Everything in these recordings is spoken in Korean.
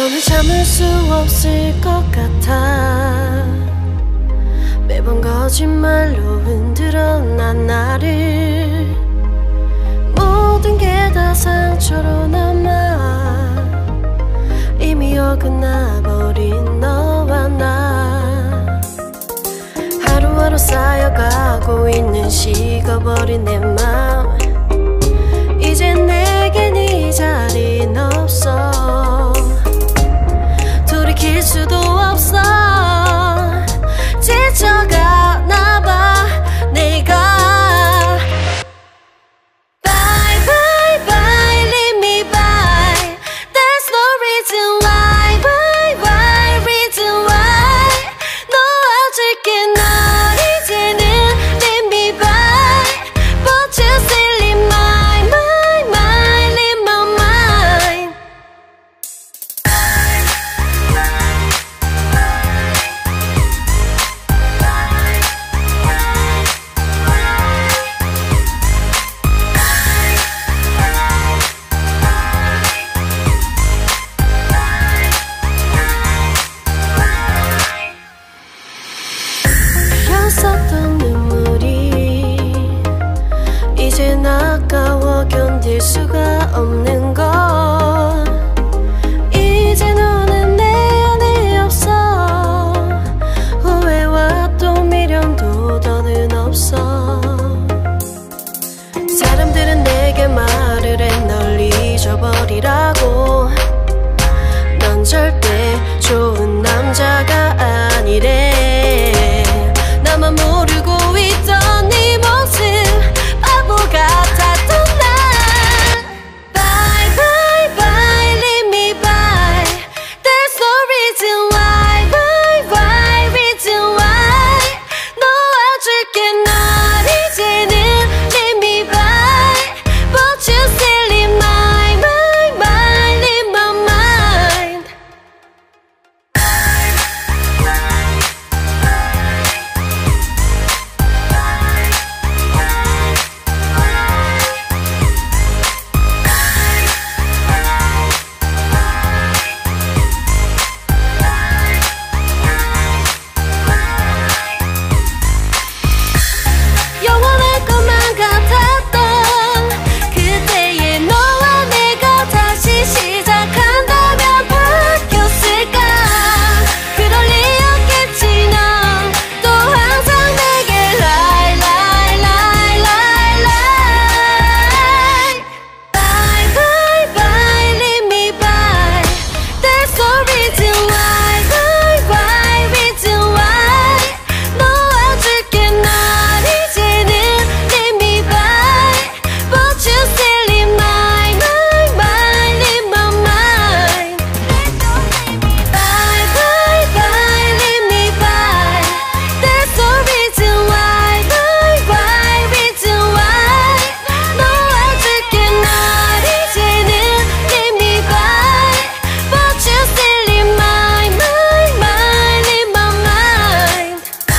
더는 참을 수 없을 것 같아. 매번 거짓말로 흔들어 난 나를. 모든 게 다 상처로 남아 이미 어긋나버린 너와 나. 하루하루 쌓여가고 있는 식어버린 내 맘. 이제 내겐 이 자리는 없어. 돌이킬 수도 없어. 지쳐가나봐 내가. Bye bye bye leave me by. There's no reason why. Bye bye reason why. 놓아줄게 널 이제는 leave me by. But you still in my mind, in my mind. 흘렸었던 눈물이 이젠 아까워 견딜 수가 없는 것. 이제 너는 내 안에 없어. 후회와 또 미련도 더는 없어. 사람들은 내게 말을 해 널 잊어버리라고. 넌 절대 좋은 남자가 아니래. 나만 모르고 있던 네 모습 바보 같았던 나. Bye bye bye leave me by. There's no reason why. Bye bye reason why. 놓아줄게 널 이제는 leave me by. But you still in my mind, in my mind. 영원할 것만 같았던 그때의 너와 내가 다시 시작한다면 바뀌었을까. 그럴 리 없겠지. 넌 또 항상 내게 lie lie lie lie lie. Bye bye bye leave me by. There's no reason why. Bye bye reason why. 놓아줄게 널 이제는 leave me by. But you still in my mind, in my mind. Bye bye bye leave me by. There's no reason why. Bye bye reason why. 놓아줄게 널 이제는 leave me by. But you still in my mind, in my mind.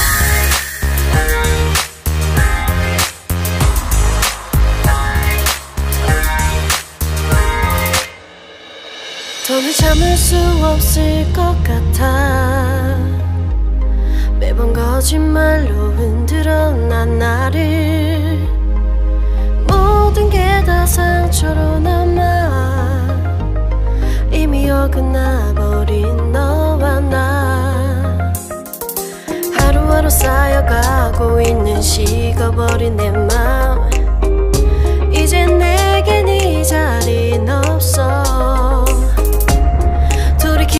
더는 참을 수 없을 것 같아. 매번 거짓말로 흔들어 난 나를. 모든 게 다 상처로 남아 이미 어긋나버린 너와 나. 하루하루 쌓여가고 있는 식어버린 내 맘.